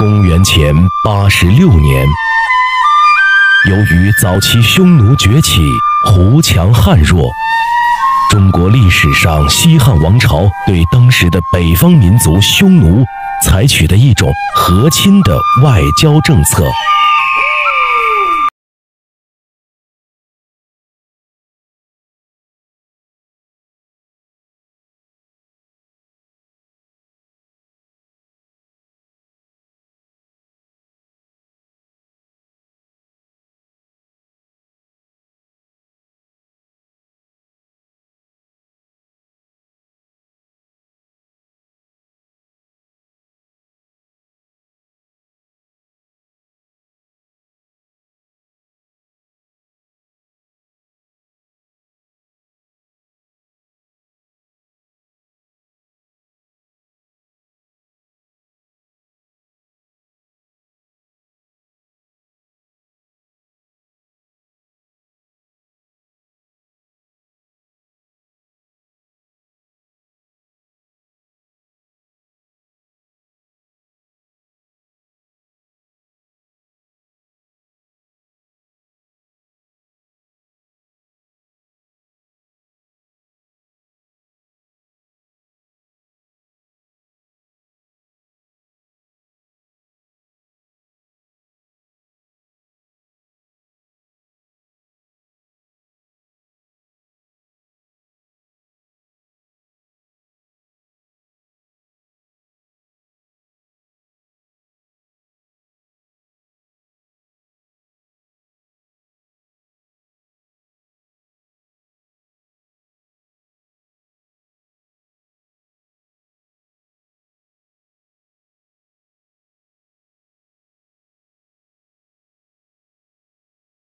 公元前86年，由于早期匈奴崛起，胡强汉弱，中国历史上西汉王朝对当时的北方民族匈奴采取的一种和亲的外交政策。